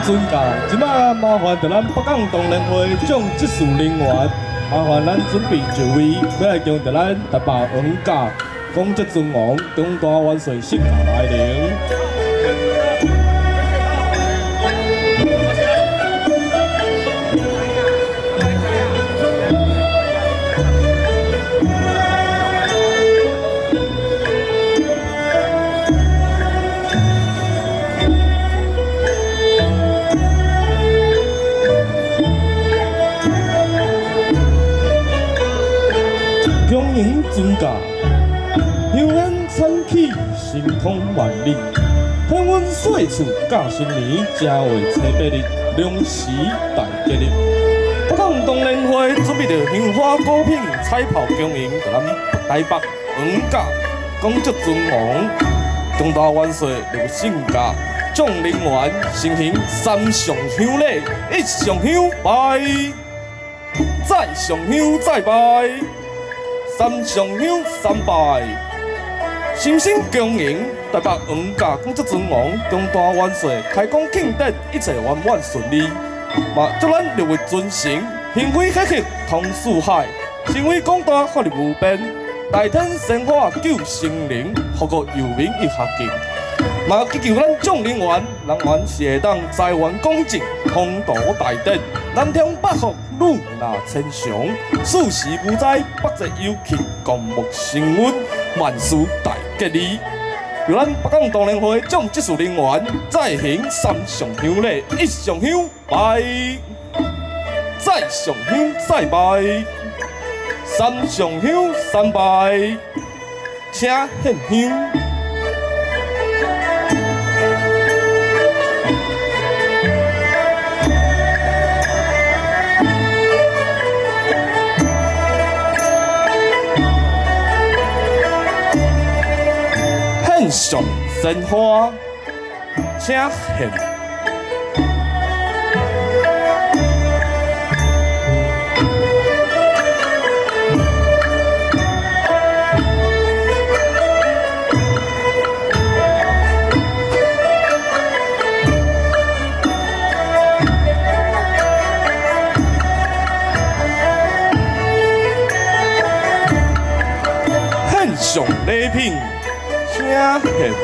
尊驾，即马麻烦着咱北港同联会总技术人员，麻烦咱准备就位，要来将着咱台北王家公职尊王中大元帅圣驾来临。恭迎尊驾，香烟灿起，星空万里。盼阮岁次甲新年，正月初8日，龙时大吉日。北港同联会准备着香花果品彩炮恭迎着咱台北王家公职尊王中大元帅刘圣驾，众人员盛行三上香礼，一上香拜，再上香再拜。三上香三拜，心心恭迎台北王家公职尊王中大元帅开工庆典，一切圆满顺利。嘛，祝咱六位尊神幸飞喜气通四海，成为广大法律无边，大天生化救生灵，福国佑民一下境。嘛，祈求咱众人员是会当财源广进，宏图大展，南天北福，女纳千祥，四时无灾，百节有气，共沐升温，万事大吉利。由咱北港同联会总技术人员再行三上香礼，一上香拜，再上香再拜，三上香三拜，请献香。上鲜花，请献。献上礼品。请献。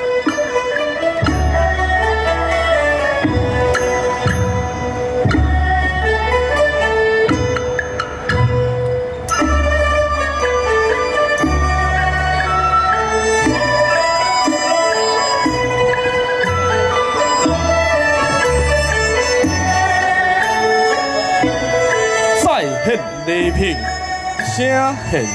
再献礼品，请献。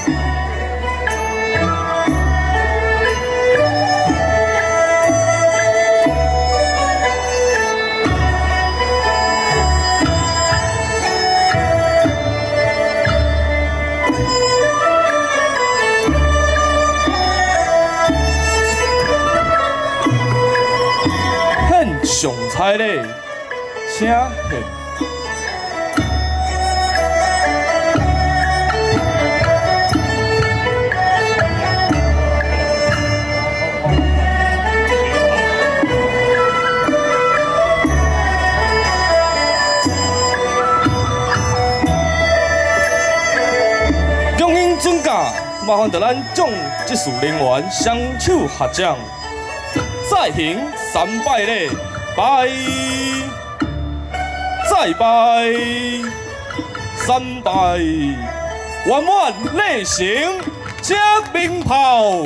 上彩礼，请献。恭迎尊驾，麻烦着咱总技术人员双手合掌，再行三拜礼。拜，再拜，三拜，圆满礼成，请鸣炮。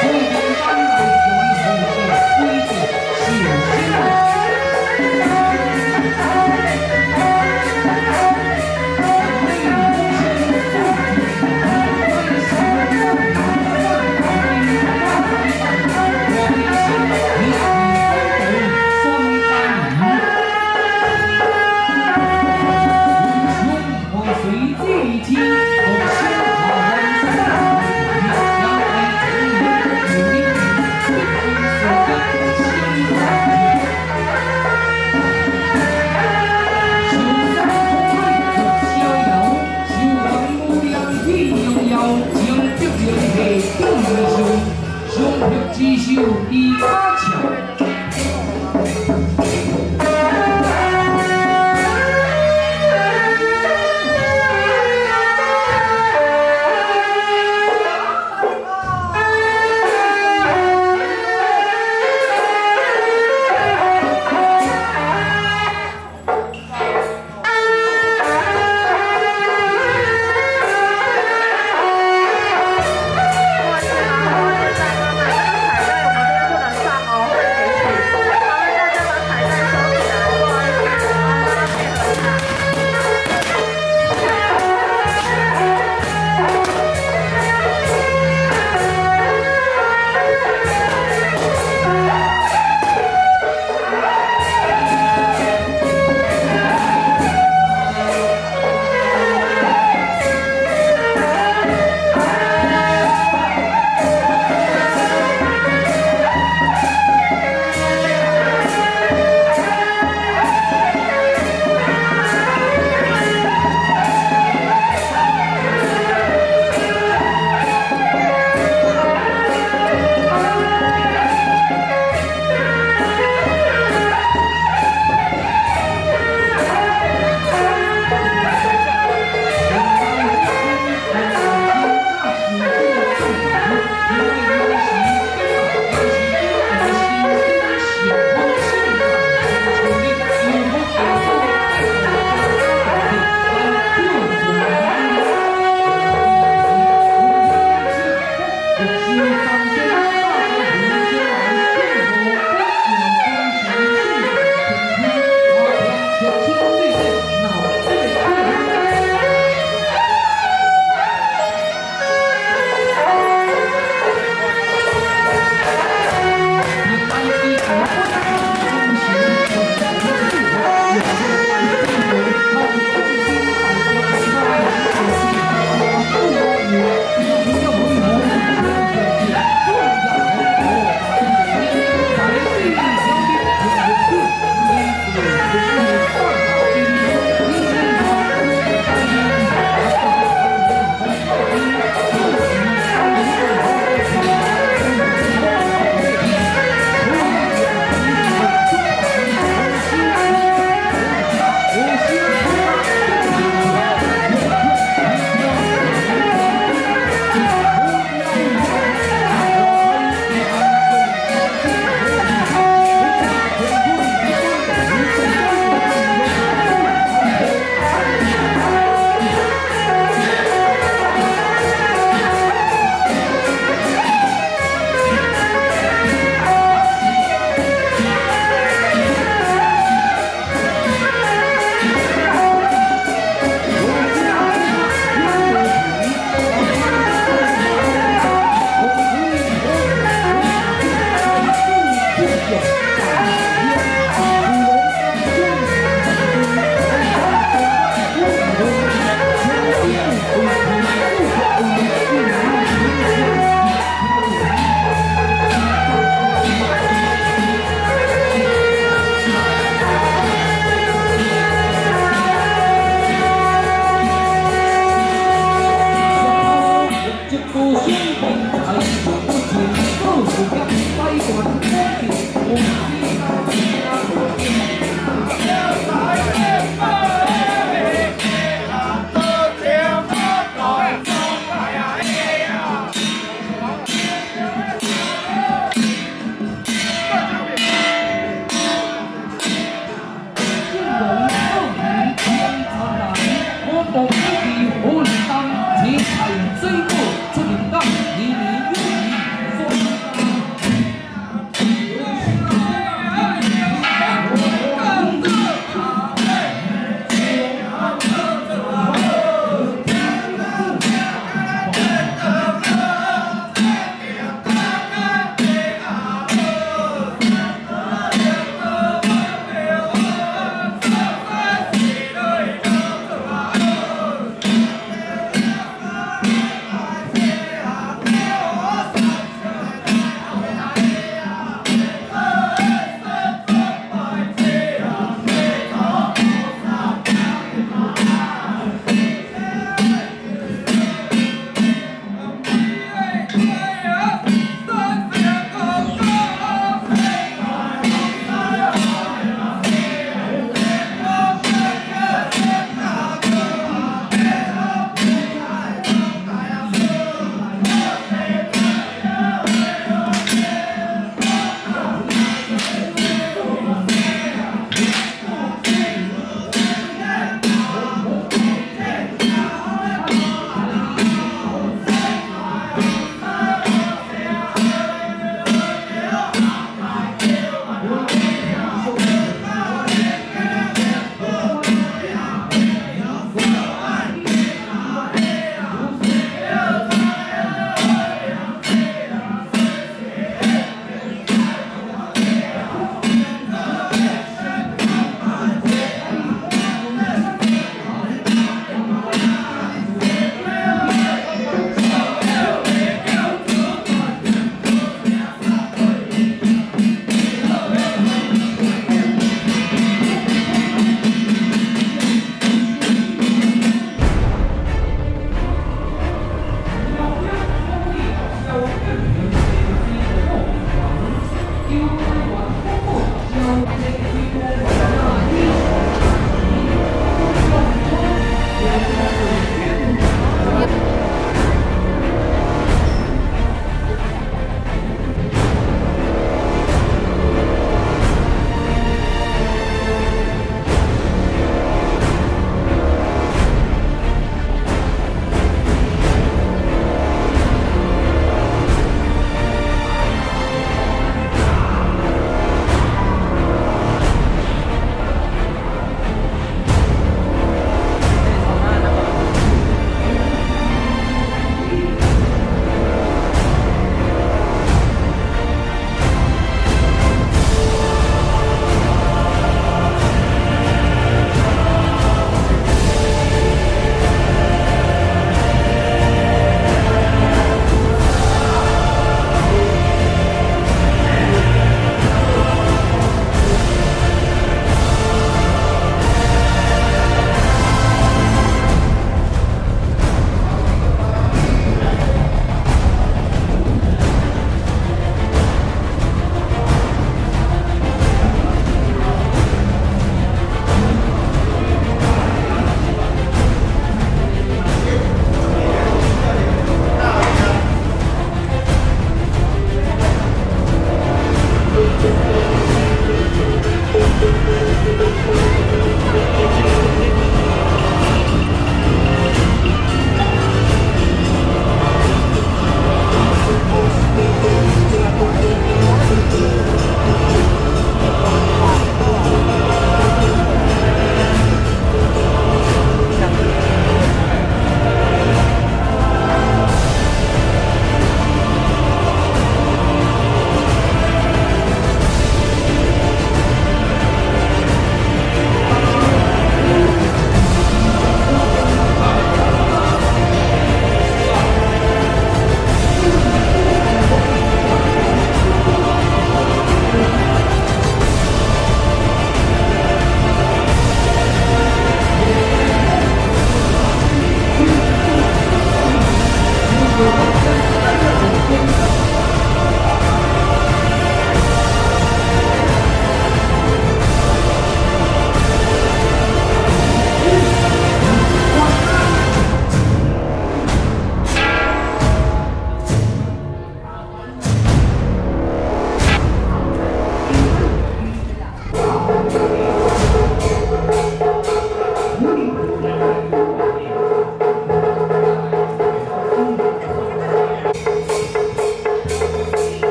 只手一把枪。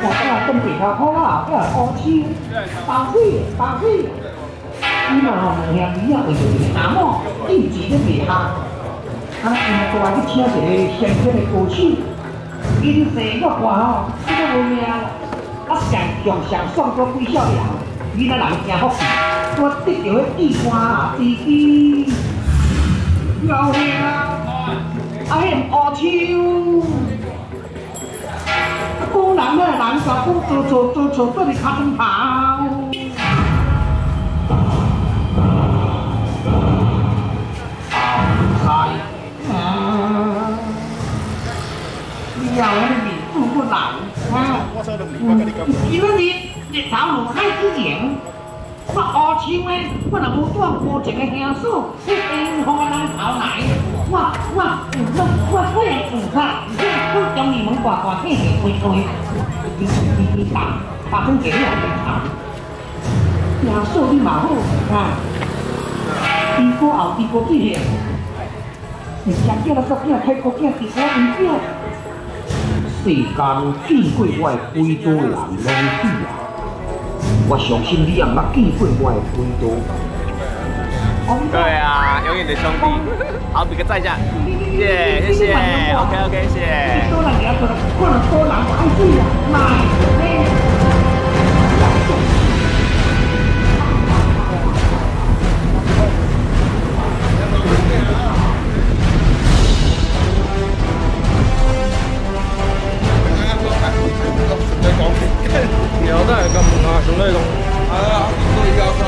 啊，东北头好啊，叫乌秋，包水，包水。伊嘛吼两兄弟啊，为着阿某一直咧卖下，啊，因大去请一个先进的歌手，因生个歌吼，这个无命，啊上爽过几少人，伊那人真福气，我得着迄地瓜自己高兴啊，啊，迄乌秋。古人咧，人家讲做做你卡中头。以后我哋面做個人啊，因為日頭落海之前，我烏青咧，我若無帶過一個兄嫂，去銀行人頭來，我會唔卡，我將你們掛嘿嘿推推，你打成幾樣嘅頭，兄嫂你嘛好啊，伊個後伊個之前，你食叫啦，食叫睇個叫是我唔叫。世間見過我的幾多人攏死啊！我相信你也捌見過我的幾多。 对啊，永遠的兄弟，好，比個讚一下，謝謝，OK， 謝謝。 多人了，可能多人愛死啊，來。 有都係咁啊，仲都係咁。係啊，都而家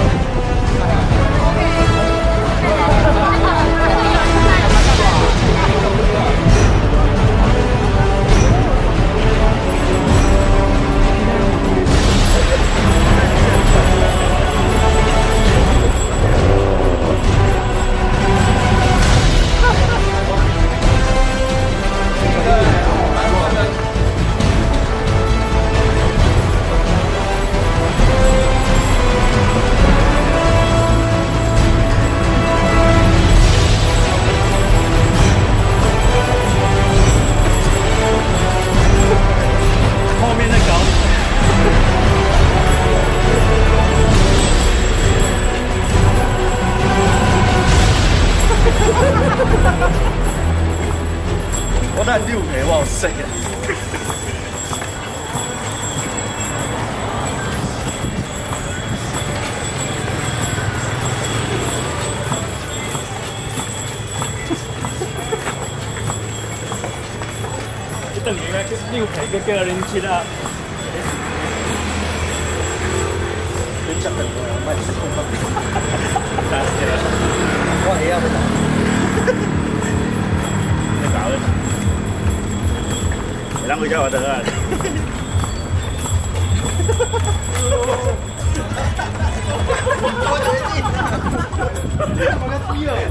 我都係撩皮喎，死啊！等於咧撩皮嘅叫人切啊！你執人喎，唔係識講乜？我起啊！你搞咧？你啷個叫我得啊？我決定，我個豬啊！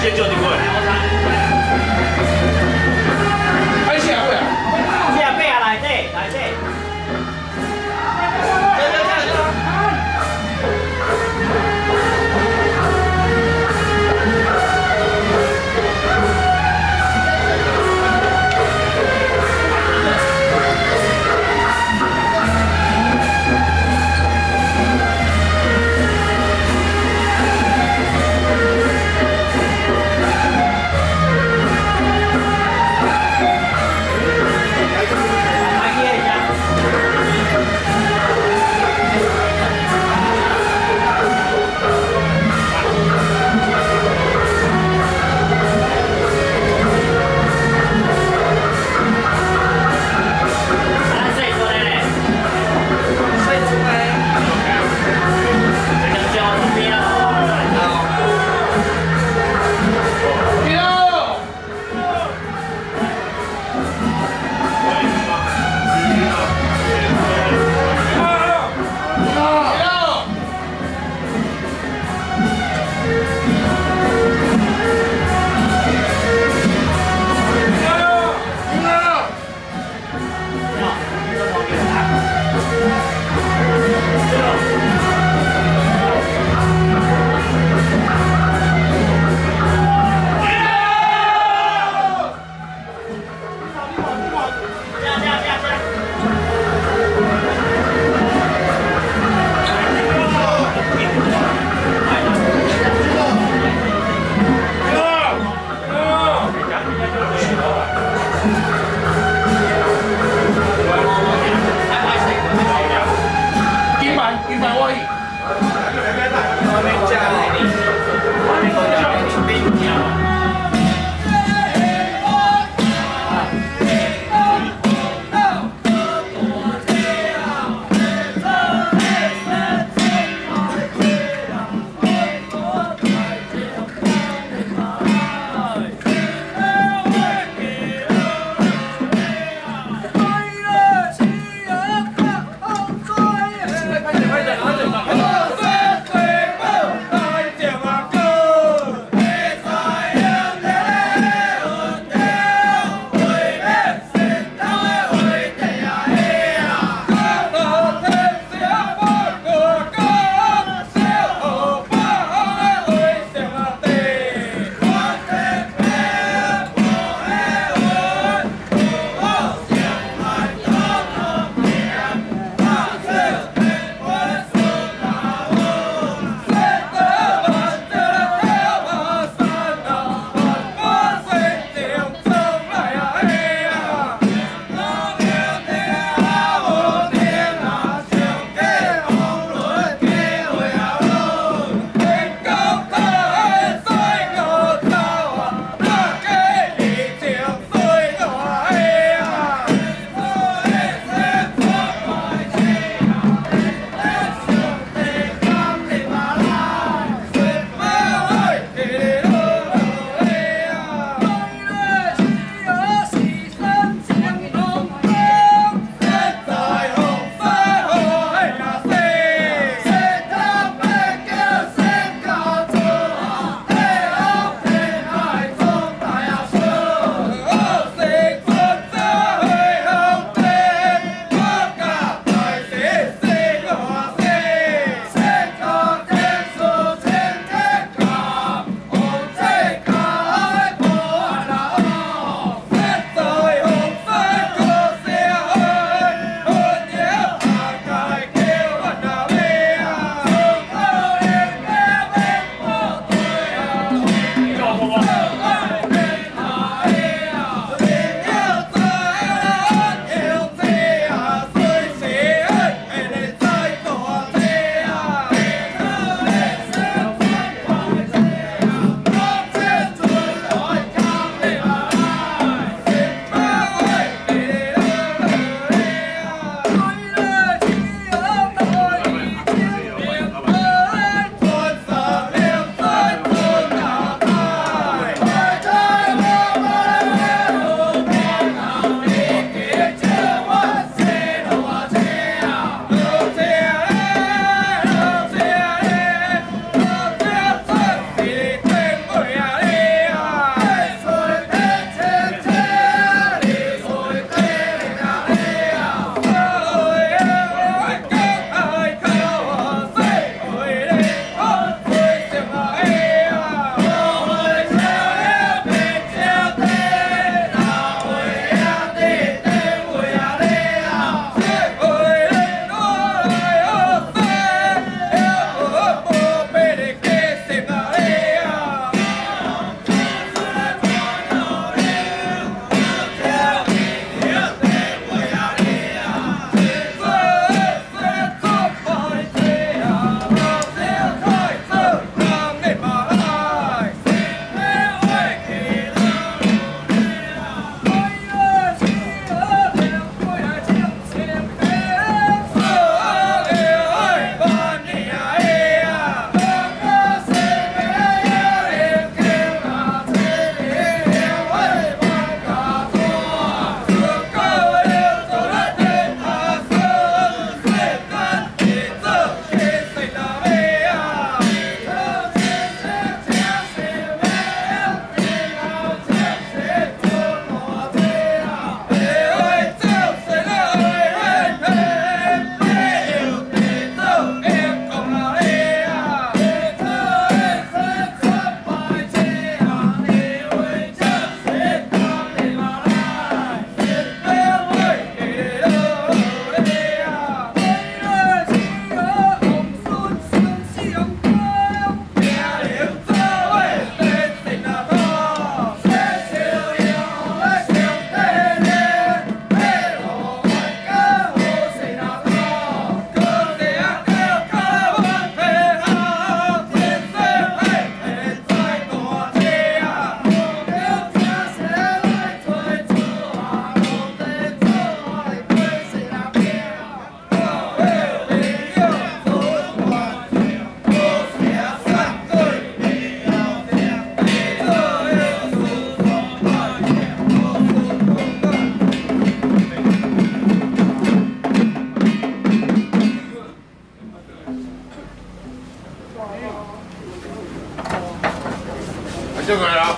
接就定位。 还是啊， 下背啊，来底，来底。 就可以了。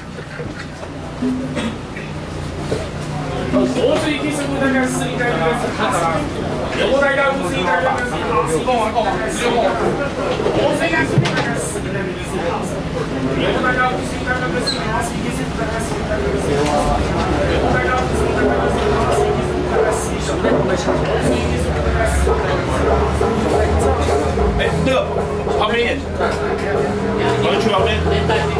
哎，那个旁边一点，我们去旁边。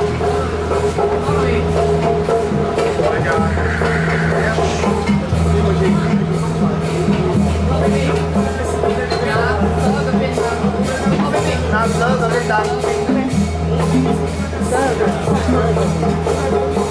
拿12个便当。12个。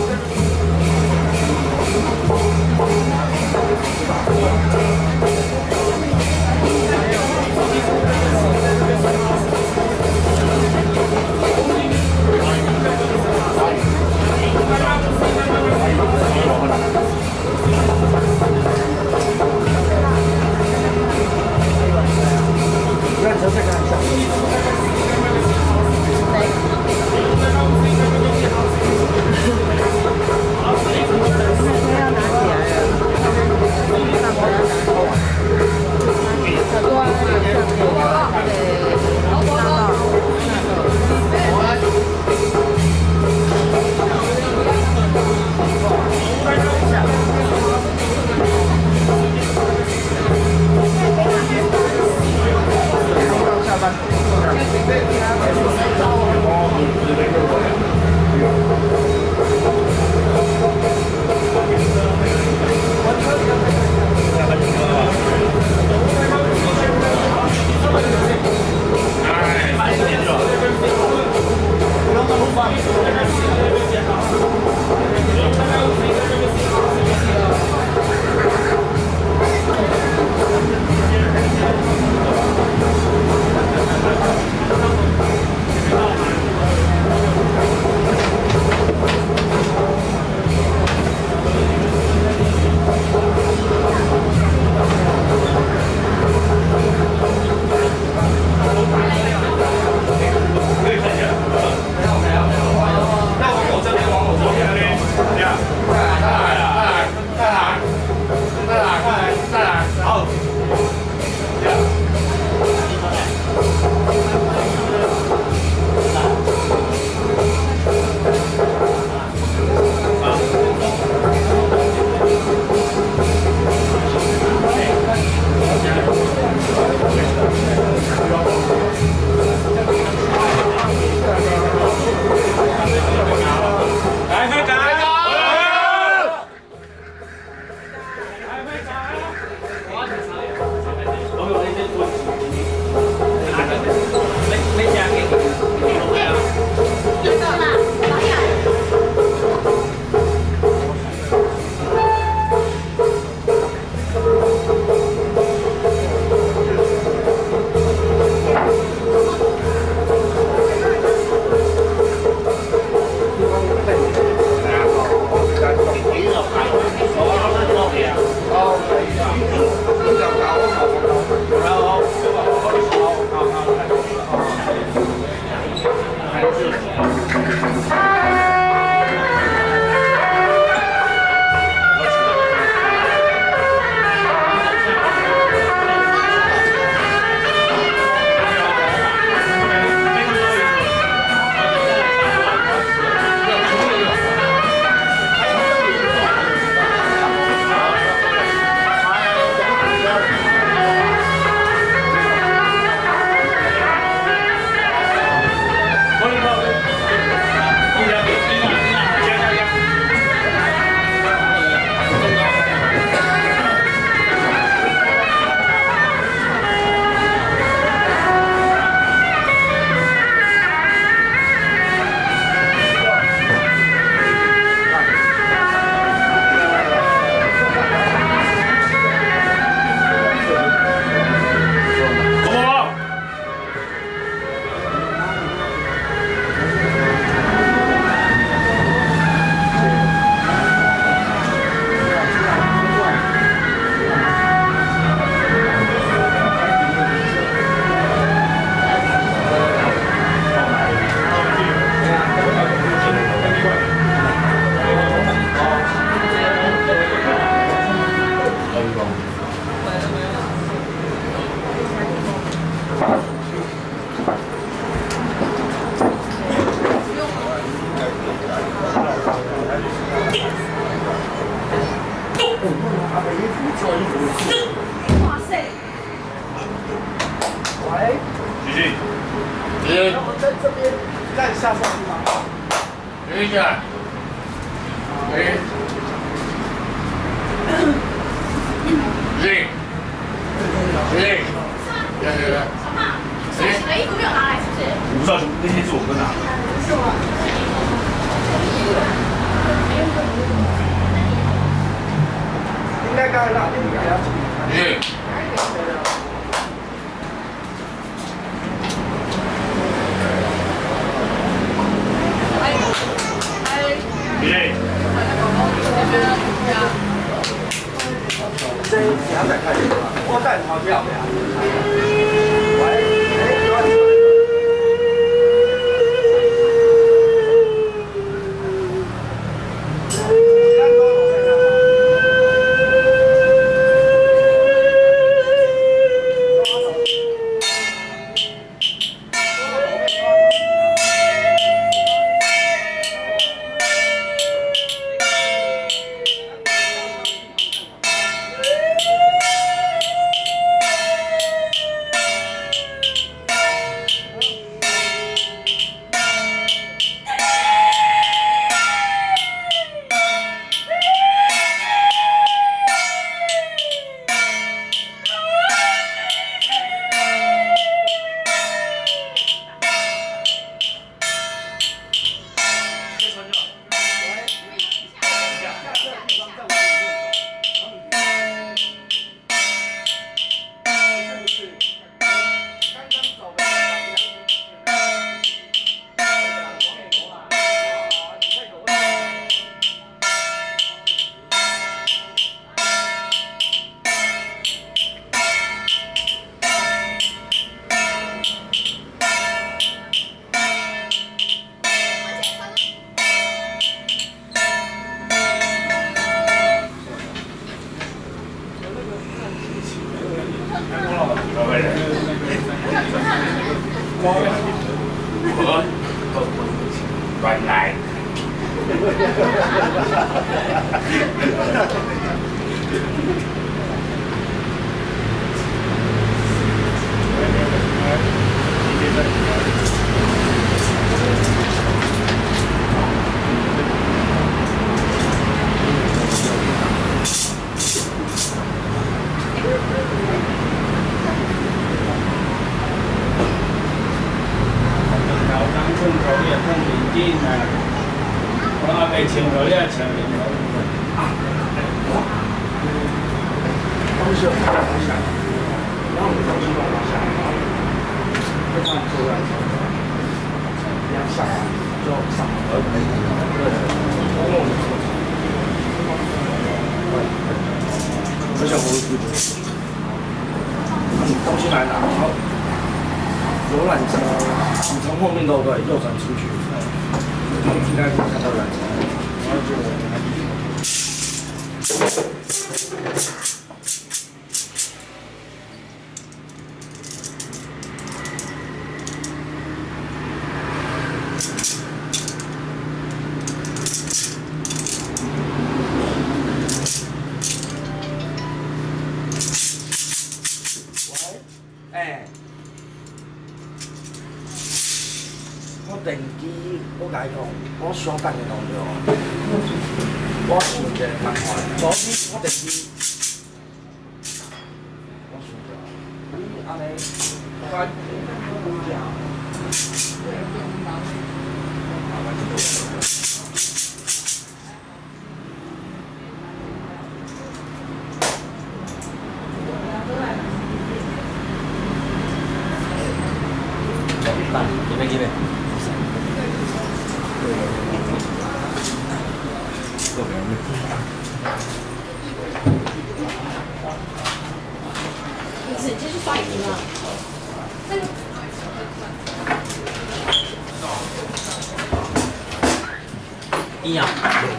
一下，哎，对，对，来， 你的衣服没有拿来是不是？ 我不知道那天是我哥拿的。 是我。 应该刚才那边比较对。对。 这200块钱吧，我带钞票的呀。 软来。 我阿伯穿好，你也穿面好。 东西放下，然后东西放下，不看出来，这样下来就少了。而且东西来拿，好，游览车，你从后面都对，右转出去。应该可以看到缆车，然后就。喂，我电机，我甲伊讲，我想等下弄着，我想一个方法，昨天我电机，我想着，你安尼，我估价。 几杯几杯。 你直接去刷屏了。那个。 一样。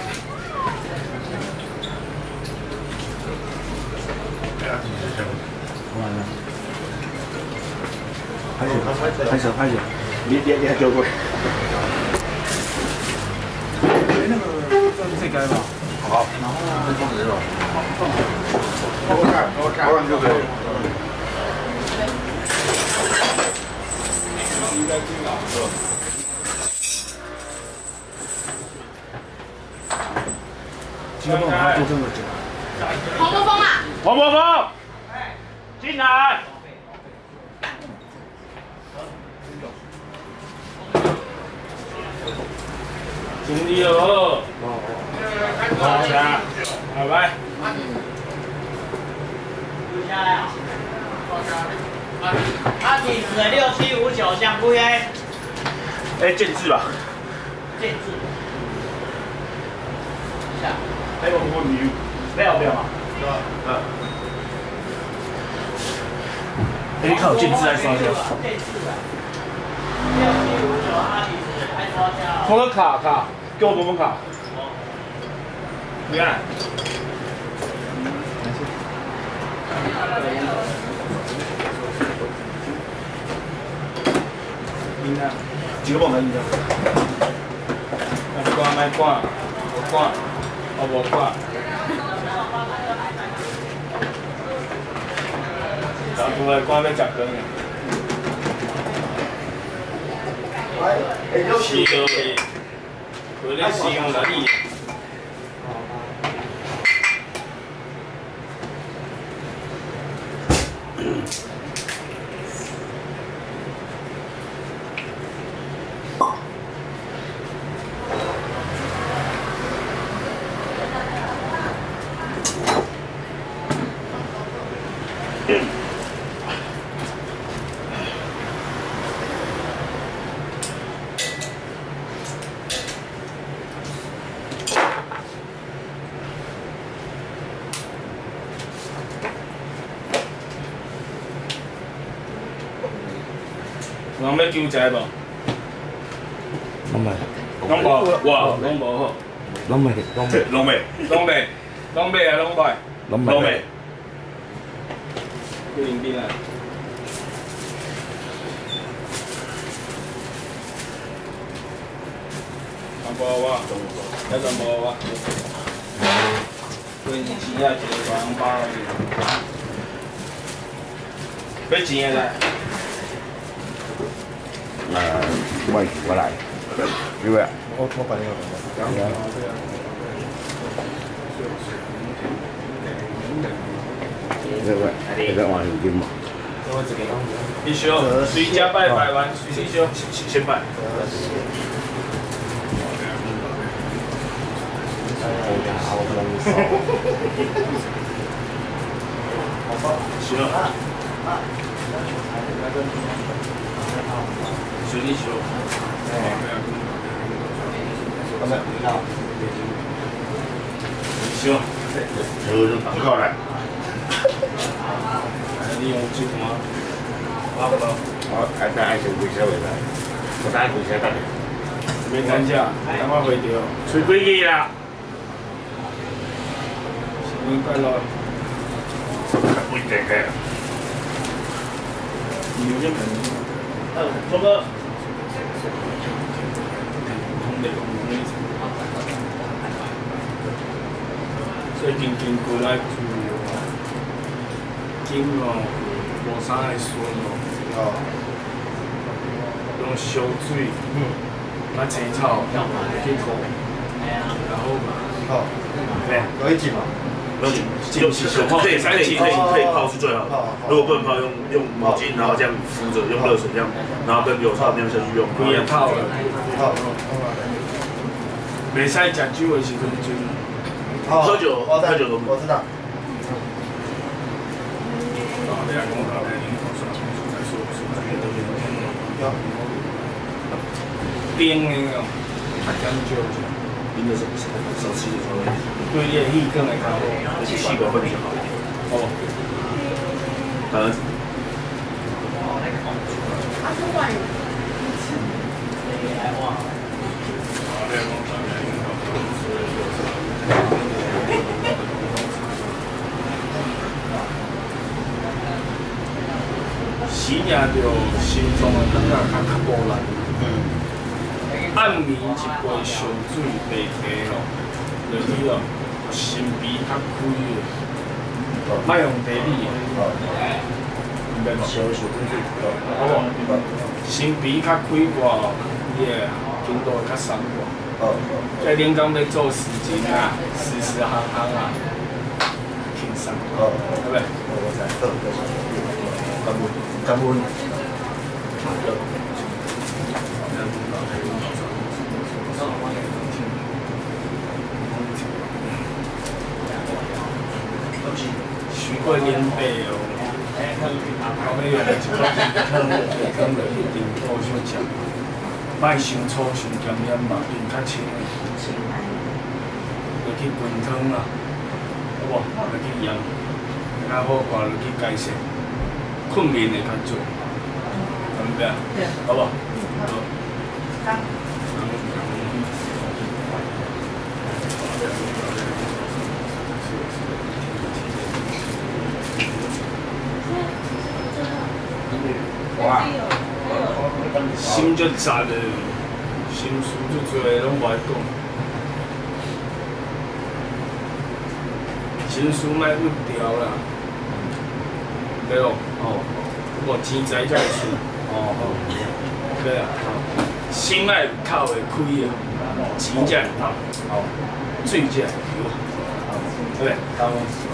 完了。拍手，你还叫过。 那个这该吧？ 好， 然后放人了。我看就可以。应该进了，是吧？ 基本上做这么久。 黄国峰啊， 黄国峰，进来。 兄弟哦，好下，拜拜。 留下来啊！他体脂6759，想不耶？ 哎，建制吧。 建制。下。 哎，我问你， 不要嘛？ 你靠建制来刷掉。 建制啊。6759，他体脂还刷掉。 我个卡， 给我摸卡。你看。几个棒来？ 卖挂，我无挂。然后来挂要食羹的。西哥的，可能西用哪里？人要救济无？ 拢袂， 拢无，哇，拢无好。 拢袂， 拢袂。去林边啊！无我，那个无我。过年时啊，一个大红包而已。要钱个啦？ 我来，因为我办了。 这个换现金嘛。 必须要随家拜拜完，随需要先拜。行。随你修。行。 不靠来。 你用这个吗？ 我爱先回车回来，我打回车等你。 免担架，等我回掉。 吹飞机啦！ 新年快乐！ 不正嘅。 你有咩问题？ 聪哥。 最近经过来住，金哦，无啥会顺哦。用烧水，拿青草去烤，然后好，对，有一集嘛。 用洗手可以泡是最好的。如果不能泡，用毛巾，然后这样敷着，用热水这样，然后跟油擦那样下去用。 不要泡了， 好， 袂使食酒的时阵就。 喝酒都我知道。 冰的哦，较讲究。 冰的是少吃点稍微。 对你的气更会较好， 而且细胞会比较好一点。 哦。时赢着心脏的胆啊较无力。暗暝一杯烧水白加咯，落去咯，心鼻较开的，莫用茶米的，明白无？好无？心鼻较开寡，你个筋度会较松寡。 在连江要做事情啊，时时行行啊，轻松，对不对？ 感恩。 许过年辈哦，后尾原来一个坑落去顶土小食，莫伤粗伤咸盐嘛，变较清的，落去滚汤啊，好无？落去盐，较好看落去解释，困眠会较少，明白？好无？好。心足杂的，心事足多，拢无爱讲。心事莫郁掉啦，对哦。哦。无钱财才会出。哦好。对啊。心莫口会开啊，钱才会透。哦。水才会流。对不对？好。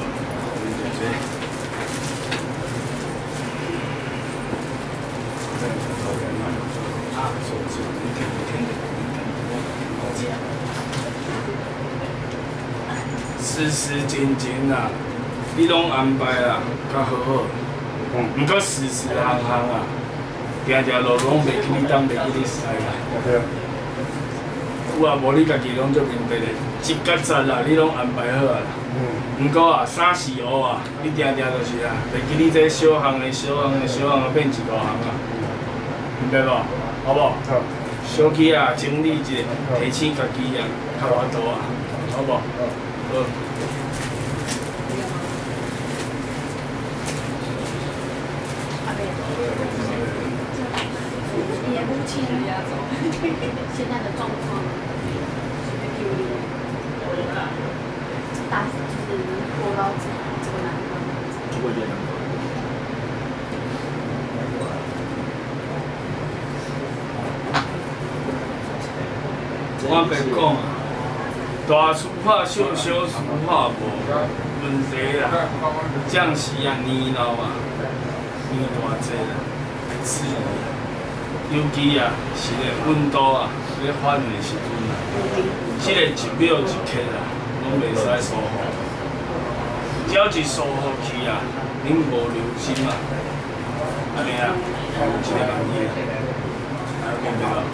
时时情情啊，你拢安排啦，较好好。毋过时时行行啊，定定路拢袂记你东，袂记你西啦。有啊，无你家己拢足明白的，一甲十啦，你拢安排好啊啦。毋过啊，三四五啊，你定定就是啊，袂记你这小项的、小项的、小项的变一大项啊，明白无？好无？好。小去啊，整理一下，提醒家己啊，较法度啊，好无？好。 也不清现在的状况，大就是过到这个难关。 我白讲，大事拍小，小事拍无问题啦。暂时啊，年老啊，年大济啦，是。尤其啊，是个温度啊，咧反的时阵啊，即个一秒一刻啊，拢袂使疏忽。只要一疏忽去啊，恁无留心啊，安尼啊，有一个问题啊，明白无？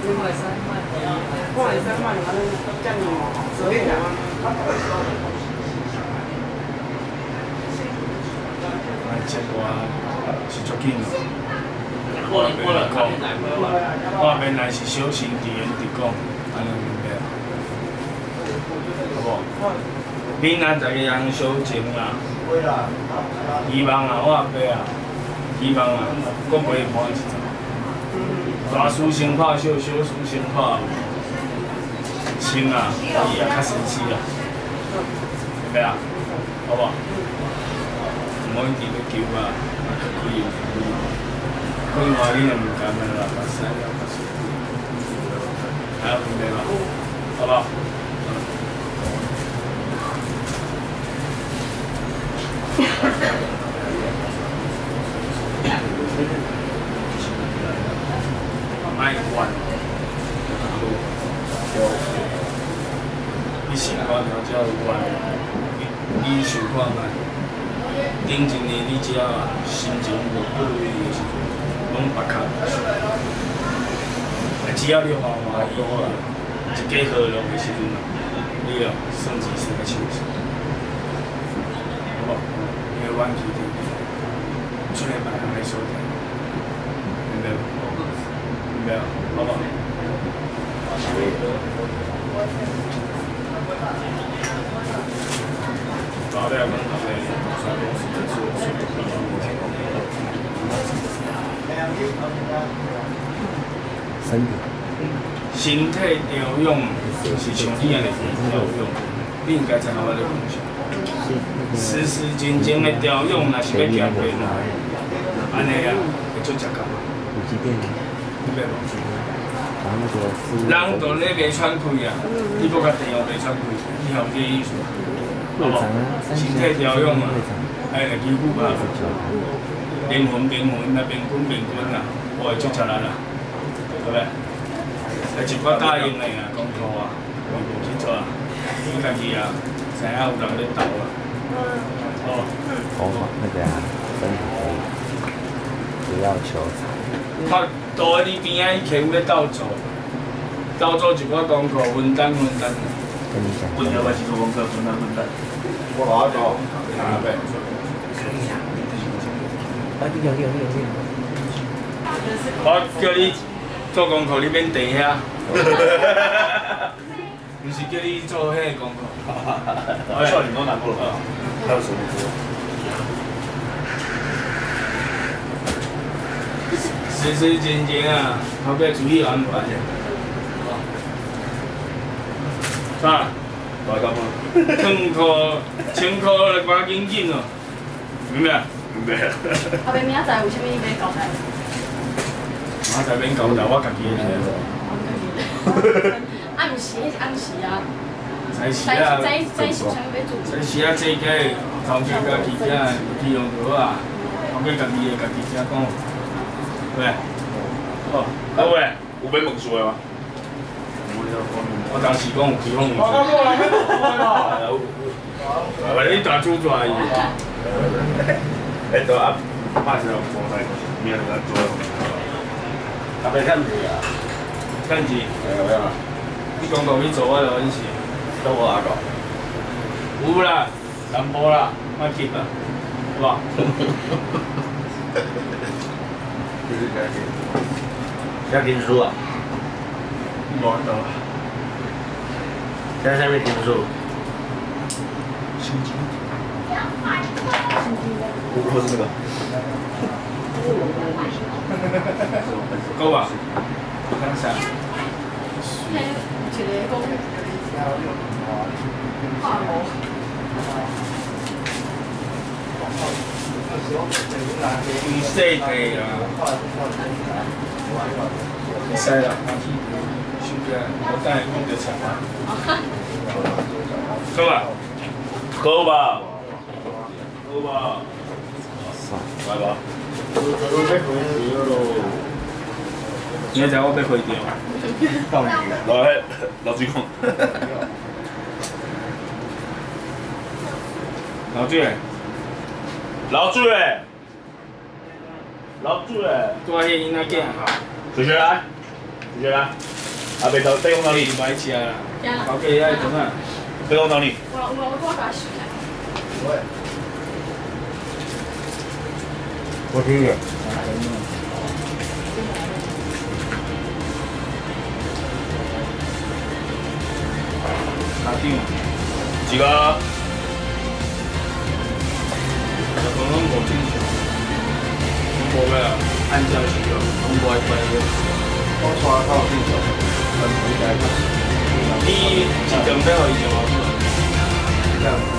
结果是足紧哦。我免来是小心地言地讲，安尼明白？好无？恁啊，大家人小情啦。希望啊，我阿爸啊，希望啊，阁袂搬一层。大事先拍小，小事先拍。心啊，伊也较生气啊，明白啊？好无？唔好一直要求啊，可以。可以话你就唔敢啦，把晒了，把晒。还有明白吗？好不好？卖关。你习惯了才有关，你想看卖？顶一年你只啊心情无不如意的时阵。拢别卡，只要你欢欢喜喜啊，一家和乐的时阵啊，你哦算是生个笑死，好无？因为阮去听，出来别人来收听，明白无？明白好无？搞得讲搞得，身体调养是像你安尼调养，你应该知影我咧讲啥。时时真正的调养，若是要行过来，安尼啊会做食干嘛？明白无？ 人都咧袂喘气啊，你不甲电用袂喘气，你晓这意思？好无？身体调养啊，哎，来基础啊，边混边混，啊边滚边滚啊，我会接出来啦，对不对？来一寡答应的啊，功课啊，全部去做啊，你家己啊，知影有人咧斗啊，哦。 那个啊，身体不要求财。 他倒喺你边仔，伊客户咧斗做，斗做一寡功课，分担。 问要不要去做功课，分担。 我老做。 啊呗。我叫你做功课，你免地遐。不是叫你做迄个功课。 我少年都难过了，还有什么？ 时时静静啊，后壁注意安排。啥？ 来干嘛？ 穿裤、穿裤来赶紧紧哦，明白？ 明白。 后边明仔载有啥物要交代？ 明仔免交代，我家己的事。 暗时是暗时啊。 在时啊， 在是啥物要做？ 在时啊，这个头家家己只去用好啊，后壁家己的家己只讲。对，哦，阿伟， 有要问数的吗？ 我当时讲有去放有。你大猪抓伊。 都啊，拍时候放在明仔做。 阿伯看字啊？ 看字。 有啊。 你讲到去做我就阮是。 都无阿个。 有啦，淡薄啦，莫急啦，好吧？ 要听书啊？ 无得。 在下面听书。 心经。 我是那个。 够吧？看啥？ 一个讲。 你细地啦。会使啦，收起来，我等下讲着菜啊。够吧？ 够吧？够吧？来吧。 明仔我要开掉。 来，老水讲。 老水。 老主诶，老主诶， 多迄囡仔囝哈。 同学来，同学来，阿伯头背公到你， 买吃啦。 呀。 好嘅，遐怎啊？ 背公到你。 我甲洗来。 我听着。 打定。 几个？ 可能无正常，无个按照是个，拢无爱关个。 我刷到正常，很回来。 你一定要互伊上好。